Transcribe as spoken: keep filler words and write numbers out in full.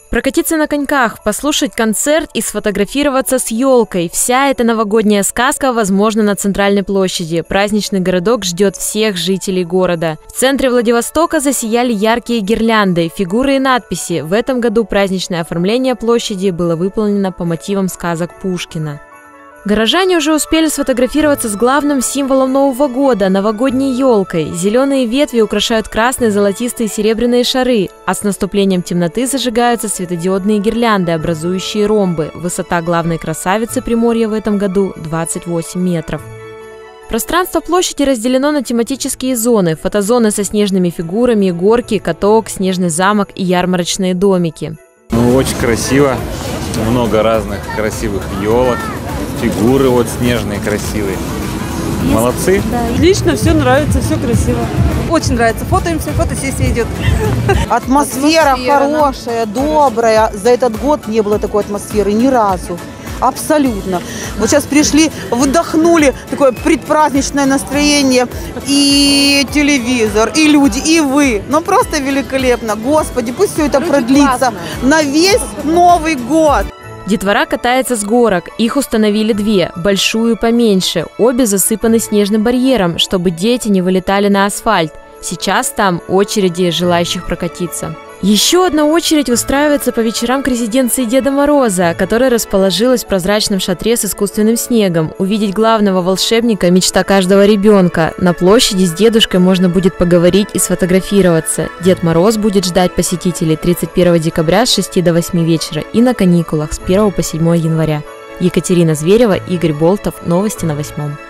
Прокатиться на коньках, послушать концерт и сфотографироваться с елкой. Вся эта новогодняя сказка возможна на Центральной площади. Праздничный городок ждет всех жителей города. В центре Владивостока засияли яркие гирлянды, фигуры и надписи. В этом году праздничное оформление площади было выполнено по мотивам сказок Пушкина. Горожане уже успели сфотографироваться с главным символом Нового года – новогодней елкой. Зеленые ветви украшают красные, золотистые и серебряные шары, а с наступлением темноты зажигаются светодиодные гирлянды, образующие ромбы. Высота главной красавицы Приморья в этом году – двадцать восемь метров. Пространство площади разделено на тематические зоны – фотозоны со снежными фигурами, горки, каток, снежный замок и ярмарочные домики. Ну, очень красиво, много разных красивых елок. Фигуры вот снежные, красивые. Молодцы. Да, лично все нравится, все красиво. Очень нравится. Фотоемся, фотосессия идет. Атмосфера, атмосфера хорошая, да. добрая. За этот год не было такой атмосферы ни разу. Абсолютно. Вот сейчас пришли, вдохнули такое предпраздничное настроение. И телевизор, и люди, и вы. Ну просто великолепно. Господи, пусть все это люди продлится классно. На весь Новый год. Детвора катается с горок. Их установили две – большую и поменьше. Обе засыпаны снежным барьером, чтобы дети не вылетали на асфальт. Сейчас там очереди желающих прокатиться. Еще одна очередь устраивается по вечерам к резиденции Деда Мороза, которая расположилась в прозрачном шатре с искусственным снегом. Увидеть главного волшебника – мечта каждого ребенка. На площади с дедушкой можно будет поговорить и сфотографироваться. Дед Мороз будет ждать посетителей тридцать первого декабря с шести до восьми вечера и на каникулах с первого по седьмое января. Екатерина Зверева, Игорь Болтов. Новости на восьмом.